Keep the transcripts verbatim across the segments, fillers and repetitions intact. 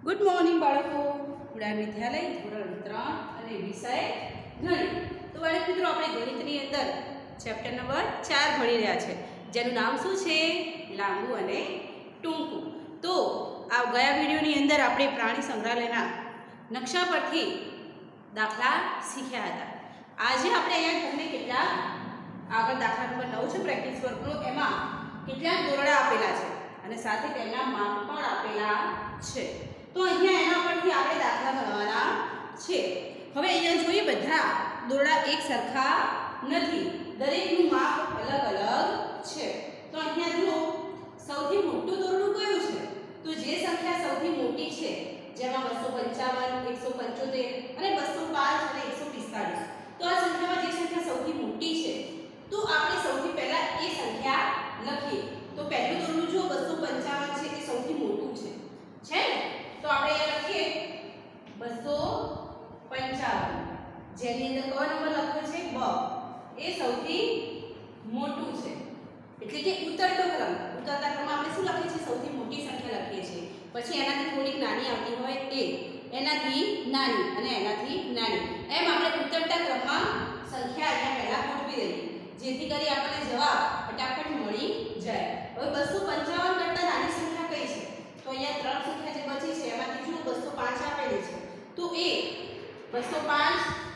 Good morning બાળકો. ઉડાન વિદ્યાલય ધોરણ ત્રણ અને વિષય ગણિત. તો બાળક મિત્રો આપણે ગણિતની અંદર ચેપ્ટર નંબર ચાર ભણી રહ્યા છે, જેનું નામ શું છે? લાંબુ અને ટૂંકું. તો આ ગયા વિડીયોની અંદર આપણે પ્રાણી સંગ્રહાલયના નકશા પરથી દાખલા શીખ્યા હતા. આજે આપણે અહીંયા તમને કેટલાક આગળ દાખલા નંબર નવ છે પ્રેક્ટિસ વર્કનો, એમાં કેટલાક દોરડા આપેલા છે અને સાથે તેમના માપ પણ આપેલા છે. તો અહીંયા એના પરથી આપણે દાખલા ગણવાના છે. હવે અહીંયા જોઈએ, બધા દોરડા એક સરખા નથી, દરેકનું માપ અલગ અલગ છે. તો અહીંયા જુઓ, સૌથી મોટું દોરડું કયું છે? તો જે સંખ્યા સૌથી મોટી છે, જેમાં બસો પંચાવન, એકસો પંચોતેર અને બસો પાંચ અને એકસો પિસ્તાળીસ, તો આ સંખ્યામાં જે સંખ્યા સૌથી મોટી છે, તો આપણે સૌથી પહેલા એ સંખ્યા લખીએ. તો પહેલું દોરડું જો બસો પંચાવન છે, એ સૌથી મોટું છે, છે ને? તો આપણે અહીંયા લખીએ બસો પંચાવન, જેની અંદર કયો નંબર લખ્યો છે? બ. એ સૌથી મોટું છે, એટલે કે ઉતરતો ક્રમ. ઉતરતા ક્રમમાં આપણે શું લખીએ છીએ? સૌથી મોટી સંખ્યા લખીએ છીએ. પછી એનાથી થોડીક નાની આવતી હોય એ, એનાથી નાની અને એનાથી નાની, એમ આપણે ઉતરતા ક્રમમાં સંખ્યા અહીંયા પહેલા ગોઠવી દઈએ, જેથી કરી આપણને જવાબ ફટાફટ મળી જાય. હવે બસો પંચાવન કરતા નાની સંખ્યા કઈ છે? તો અહીંયા ત્રણ સંખ્યા જે બચી છે એમાંથી જો બસો પાંચ આપેલી છે, તો એ બસો પાંચ,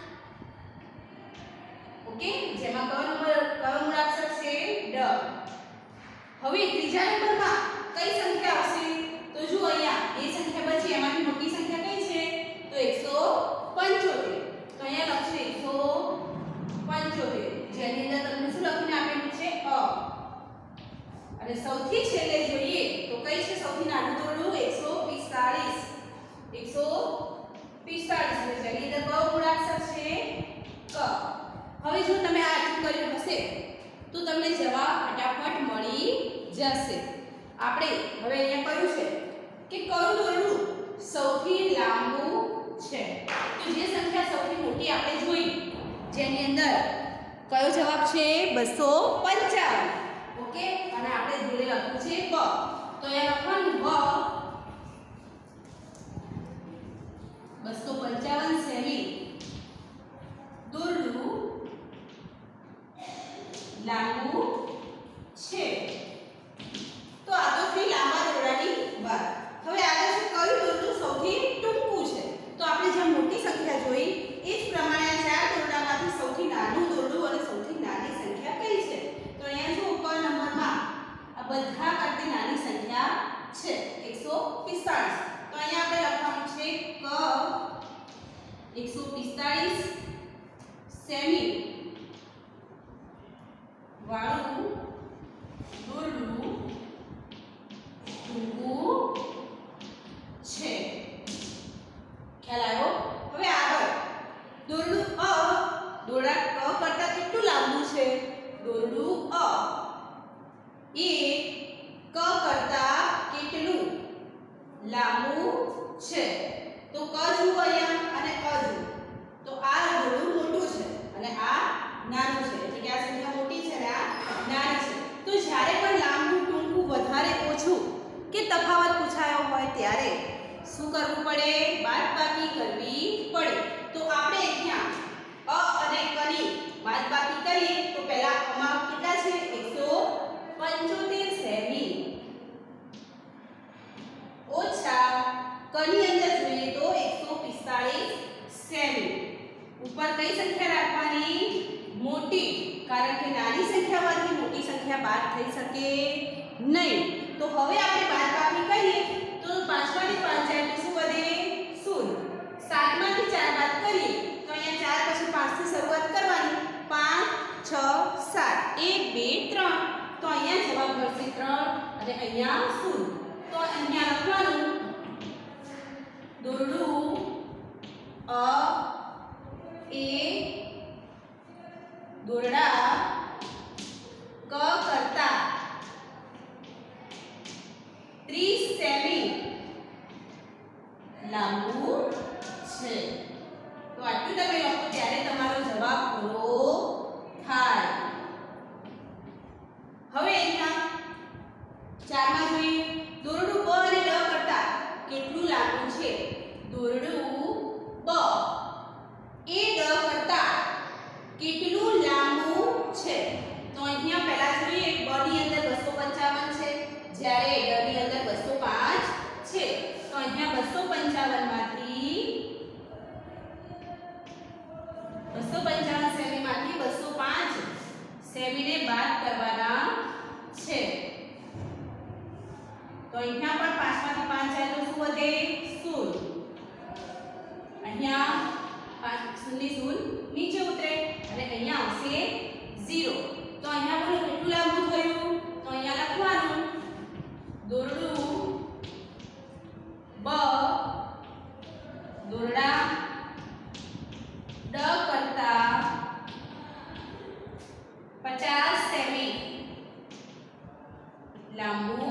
ઓકે, જેમાં કયો નંબર, કયો મૂળાક્ષર છે? ડ. હવે ત્રીજા નંબરમાં કઈ સંખ્યા આવશે? તો જો અહીંયા એ સંખ્યા બચી, એમાંથી મોટી સંખ્યા કઈ છે? તો એકસો પંચોતેર. તો અહીંયા લખશું એકસો પંચોતેર, જેની અંદર તમને શું લખીને આપેલું છે? અ. અને સૌથી છેલ્લે જોઈએ તો કઈ છે સૌથી નાનું દોરડું? એકસો પિસ્તાળીસ. એકસો પિસ્તાળીસ, જેની અંદર કયો મૂળાક્ષર છે? ક. હવે જો તમે આ આટલું કર્યું હશે તો તમને જવાબ ફટાફટ મળી જશે. આપણે હવે અહીંયા કહ્યું છે કે કયું દોરડું સૌથી લાંબુ છે. તો જે સંખ્યા સૌથી મોટી આપણે જોઈ, જેની અંદર કયો જવાબ છે? બસો પંચાવન. ઓકે, અને આપણે જોડે લખ્યું છે બ. તો અહીંયા લખવાનું બ. બસો પંચાવન સેમી દોરડું લાંબુ છે. તો આ તો થઈ લાંબા દોરડાની વાત. હવે આગળ છે કયું દોરડું સૌથી ટૂંકું છે. તો આપણે જે મોટી સંખ્યા જોઈ એ જ પ્રમાણે આ ચાર દોરડામાંથી સૌથી નાનું દોરડું અને સૌથી નાની સંખ્યા કઈ છે? તો અહીંયા જો ઉપર નંબરમાં આ બધા કરતી નાની સંખ્યા છે એકસો પિસ્તાળીસ. તો અહીંયા આપણે લખવાનું છે ક એકસો પિસ્તાળીસ સેમી વાળું દોરડું ટૂંકું છે. ખ્યાલ આવ્યો? હવે આગળ દોરડું અ, દોરડા ક કરતા કેટલું લાંબુ છે? દોરડું અ એ ક કરતા કેટલું લાંબુ છે? તો ક જુઓ અહીંયા અને અ જુઓ, તો આ દોરડું મોટું છે અને આ નાનું છે, એટલે કે આ સંખ્યા મોટી છે અને આ નાની છે. તો જ્યારે પણ લાંબુ, ટૂંકું, વધારે, ઓછું કે તફાવત પૂછાયો હોય ત્યારે શું કરવું પડે? બાદબાકી કરવી પડે. તો આપણે અહીંયા અ અને ક ની બાદબાકી કરીએ તો પહેલા અમાપ કેટલા છે? એકસો પંચોતેર સેમી ઓછા ક ની અંદર જોઈએ તો એકસો પિસ્તાળીસ સેમી. ઉપર કઈ સંખ્યા રાખવાની? મોટી, કારણ કે નાની સંખ્યામાંથી મોટી સંખ્યા બાદ થઈ શકે નહીં. તો હવે આપણે બાદબાકી કરીએ તો પાંચમાંથી પાંચ જાય તો શું વધે? શૂન્ય. સાતમાંથી ચાર બાદ કરીએ તો અહીંયા ચાર પછી પાંચ થી શરૂઆત કરવાની. પાંચ, છ, સાત, એક, બે, ત્રણ. તો અહીંયા જવાબ મળશે ત્રણ અને અહીંયા શૂન્ય. તો અહીંયા લખવાનું દોરડું અ એ દોરડા ક કરતા ત્રીસ સેમી લાંબુ છે. તો આટલું તમે લખો ત્યારે તમારો જવાબ પૂરો થાય. હવે અહીંયા ચારમાં જોઈએ દોરડું બ અને ડ કરતા કેટલું લાંબુ છે? સેમીને બાદ કરવાના છે. તો અહીંયા પણ પાંચમાંથી પાંચ જાય તો શું વધે? શૂન્ય. અહીંયા પાંચ શૂન્ય શૂન્ય નીચે ઉતરે અને અહીંયા આવશે ઝીરો. તો અહીંયા બોલો કેટલું લાંબુ થયું? તો અહીંયા લખવાનું દોરડું બ દોરડા ડ કરતા પચાસ સેમી લાંબુ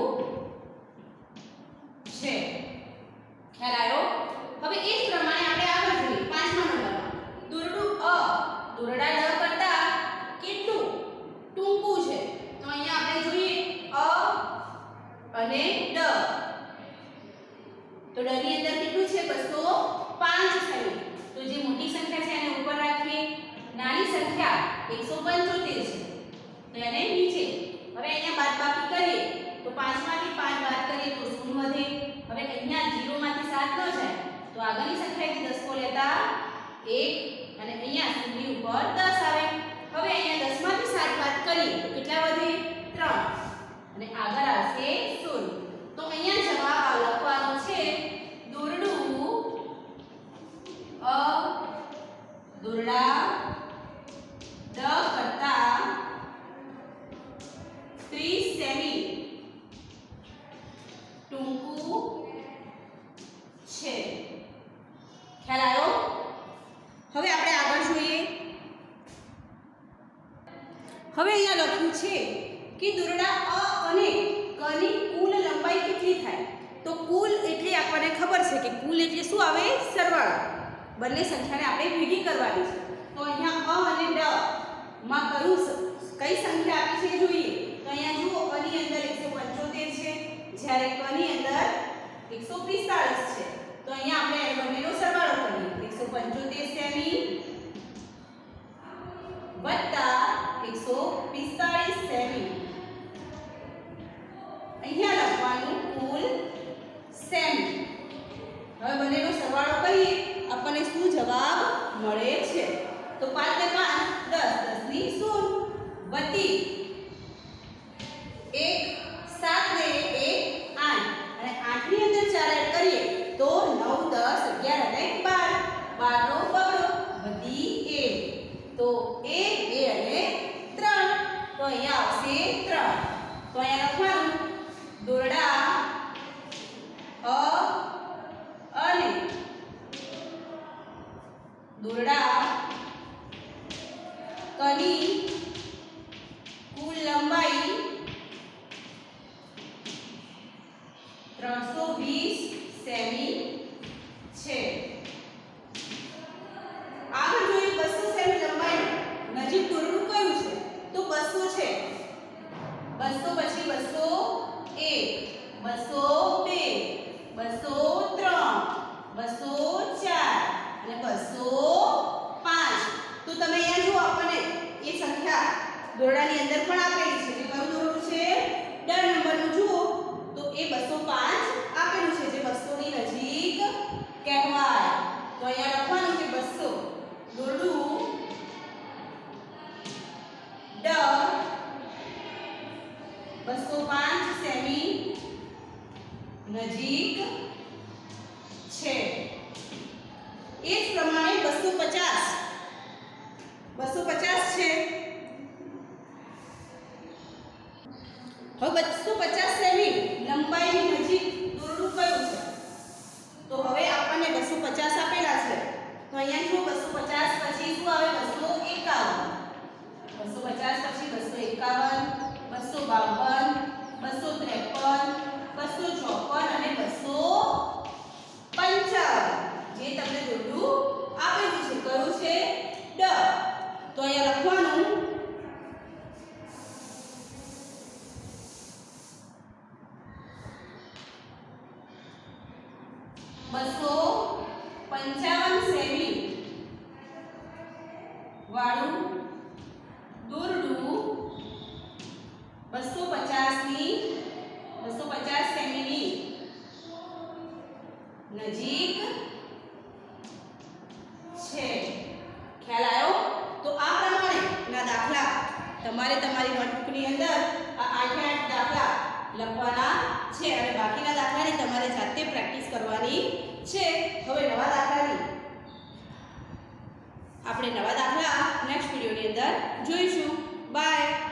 છે. ખ્યાલ આવ્યો? હવે એ જ પ્રમાણે આપણે આગળ જોઈએ પાંચમા નંબરમાં દોરડું અ દોરડા ડ કરતા કેટલું ટૂંકું છે. તો અહીંયા આપણે જોઈએ અ અને ડ. તો ડ ની અંદર કેટલું છે? બસો પાંચ સેમી. તો જે મોટી સંખ્યા છે એને ઉપર રાખીએ, નાની સંખ્યા એકસો પંચોતેર છે તો એને નીચે. હવે અહીંયા બાદબાકી કરીએ તો પાંચ માંથી પાંચ બાદ કરીએ તો શૂન્ય વધે. હવે અહીંયા ઝીરો માંથી સાત ન જાય તો આગળની સંખ્યાથી દસકો લેતા એક અને અહીંયા શૂન્ય ઉપર દસ આવે. હવે અહીંયા દસ માંથી સાત બાદ કરીએ તો કેટલા વધે? ત્રણ અને આગળ આવશે શૂન્ય. તો અહીંયા જવાબ લખવાનો છે દોરડું અ દોરડા ડ કરતા ત્રીસ સેમી ટૂંકું છે. ખ્યાલ આવ્યો? હવે આપણે આગળ જોઈએ. હવે અહીંયા લખ્યું છે કે દોરડા અ અને ક ની કુલ લંબાઈ કેટલી થાય? તો કુલ એટલે આપણને ખબર છે કે કુલ એટલે શું આવે? સરવાળો. બંને સંખ્યાને આપણે ભેગી કરવાની છે. તો અહીંયા અ અને ડ માં કયું કઈ સંખ્યા આપી છે જોઈએ. તો અહીંયા જુઓ અ ની અંદર એકસો પંચોતેર છે જ્યારે ક ની અંદર એકસો પિસ્તાળીસ છે. તો અહીંયા આપણે બંનેનો સરવાળો કરીએ. એકસો પંચોતેર સેમી વત્તા એકસો પિસ્તાળીસ સેમી. અહીંયા લખવાનું કુલ સેમી. હવે બંનેનો સરવાળો કરીએ આપણને શું જવાબ મળે છે? તો પાંચ ને પાંચ દસ, દસ ની શૂન્ય વત્તી એક સાત ને એક આઠ અને આઠ ની અંદર ચાર એડ કરીએ તો નવ દસ અગિયાર અને બાર. બાર નો બગડો વધી એક તો એક બે અને ત્રણ. તો અહીંયા આવશે ત્રણ. તો અહીંયા લખવાનું દોરડા અ અને દોરડા કની કુલ લંબાઈ ત્રણસો વીસ સેમી છે. આગળ જોઈએ બસો સેમી લંબાઈ નજીક દોરડું કયું છે? તો બસો છે. બસો પછી બસો એક, બસો બે, બસો ત્રણ, બસો ચાર અને બસો પાંચ. તો તમે અહીંયા જુઓ આપણને એ સંખ્યા દોરડાની અંદર પણ આપેલી છે. જે કયું દોરડું છે? ડ નંબરનું જુઓ તો એ બસો પાંચ આપેલું છે જે બસો ની નજીક કહેવાય. તો અહીંયા લખવાનું છે બસો દોરડું ડ બસો પાંચ સેમી નજીક છે. એ જ પ્રમાણે બસો પચાસ બસો પચાસ છે. હવે બસો પચાસ સેમી લંબાઈની નજીક દોરડું કયું છે? તો હવે આપણને બસો પચાસ આપેલા છે. તો અહીંયા જો બસો પચાસ પછી શું આવે? બસો એકાવન. બસો પચાસ પછી બસો એકાવન, બસો બાવન, બસો ત્રેપન, બસો ચોપન અને બસો પંચાવન. જે તમને દોરડું આપેલું છે કયું છે? ડ. તો અહીંયા લખવાનું બસો પંચાવન સેમી વાળું દોરડું બસો પચાસ ની બસો પચાસ સેમીની નજીક છે. ખ્યાલ આવ્યો? તો આ પ્રમાણે ના દાખલા તમારે તમારી નોટબુકની અંદર આ આઠે આઠ દાખલા લખવાના છે અને બાકીના દાખલાની તમારે જાતે પ્રેક્ટિસ કરવાની છે. હવે નવા દાખલાની આપણે નવા દાખલા નેક્સ્ટ વિડીયોની અંદર જોઈશું. બાય.